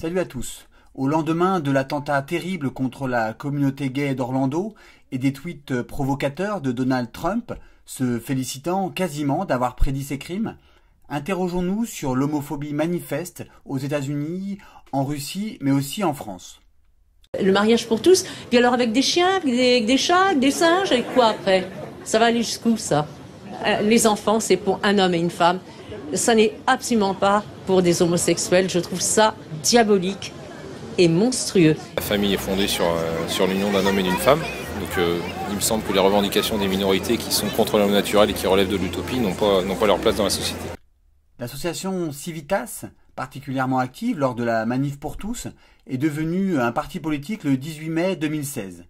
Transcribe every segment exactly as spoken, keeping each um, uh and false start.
Salut à tous. Au lendemain de l'attentat terrible contre la communauté gay d'Orlando et des tweets provocateurs de Donald Trump, se félicitant quasiment d'avoir prédit ces crimes, interrogeons-nous sur l'homophobie manifeste aux États-Unis, en Russie, mais aussi en France. Le mariage pour tous, puis alors avec des chiens, avec des, avec des chats, avec des singes, avec quoi après? Ça va aller jusqu'où ça? Les enfants, c'est pour un homme et une femme. Ça n'est absolument pas pour des homosexuels. Je trouve ça diabolique et monstrueux. La famille est fondée sur, euh, sur l'union d'un homme et d'une femme. Donc euh, il me semble que les revendications des minorités qui sont contre l'homme naturel et qui relèvent de l'utopie n'ont pas, n'ont pas leur place dans la société. L'association Civitas, particulièrement active lors de la Manif pour tous, est devenue un parti politique le dix-huit mai deux mille seize.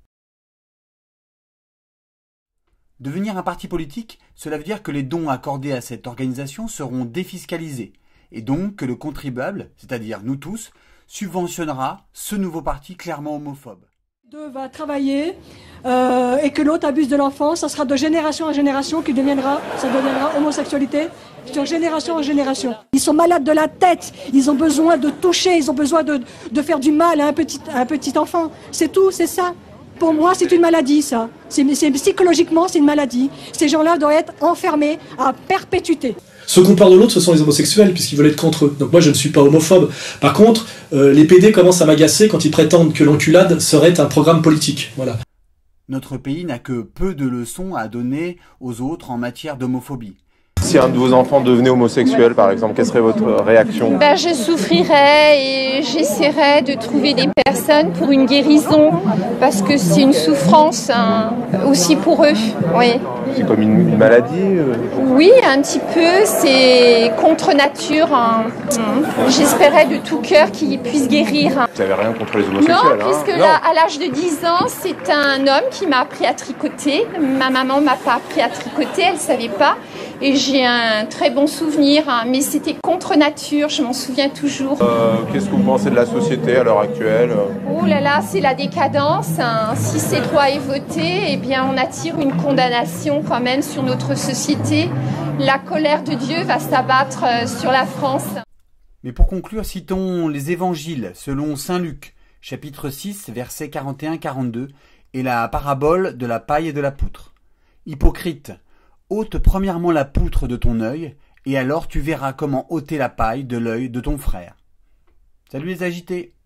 Devenir un parti politique, cela veut dire que les dons accordés à cette organisation seront défiscalisés, et donc que le contribuable, c'est-à-dire nous tous, subventionnera ce nouveau parti clairement homophobe. Deux va travailler euh, et que l'autre abuse de l'enfant, ça sera de génération en génération qui deviendra, ça deviendra homosexualité, de génération en génération. Ils sont malades de la tête, ils ont besoin de toucher, ils ont besoin de, de faire du mal à un petit, à un petit enfant. C'est tout, c'est ça. Pour moi, c'est une maladie, ça. C'est, c'est, psychologiquement, c'est une maladie. Ces gens-là doivent être enfermés à perpétuité. Ceux qu'on parle de l'autre, ce sont les homosexuels, puisqu'ils veulent être contre eux. Donc moi, je ne suis pas homophobe. Par contre, euh, les P D commencent à m'agacer quand ils prétendent que l'enculade serait un programme politique. Voilà. Notre pays n'a que peu de leçons à donner aux autres en matière d'homophobie. Si un de vos enfants devenait homosexuel, par exemple, quelle serait votre réaction? Ben, je souffrirais et j'essaierais de trouver des personnes pour une guérison, parce que c'est une souffrance hein, aussi pour eux. Oui. C'est comme une, une maladie euh... Oui, un petit peu, c'est contre nature. Hein. J'espérais de tout cœur qu'ils puissent guérir. Hein. Vous n'avez rien contre les homosexuels? Non, puisque hein là, à l'âge de dix ans, c'est un homme qui m'a appris à tricoter. Ma maman m'a pas appris à tricoter, elle savait pas. Et j'ai un très bon souvenir, hein, mais c'était contre nature, je m'en souviens toujours. Euh, qu'est-ce que vous pensez de la société à l'heure actuelle? Oh là là, c'est la décadence. Hein. Si ces droits est voté, eh bien on attire une condamnation quand même sur notre société. La colère de Dieu va s'abattre sur la France. Mais pour conclure, citons les évangiles selon saint Luc, chapitre six, versets quarante et un à quarante-deux, et la parabole de la paille et de la poutre. Hypocrite, ôte premièrement la poutre de ton œil, et alors tu verras comment ôter la paille de l'œil de ton frère. Salut les agités!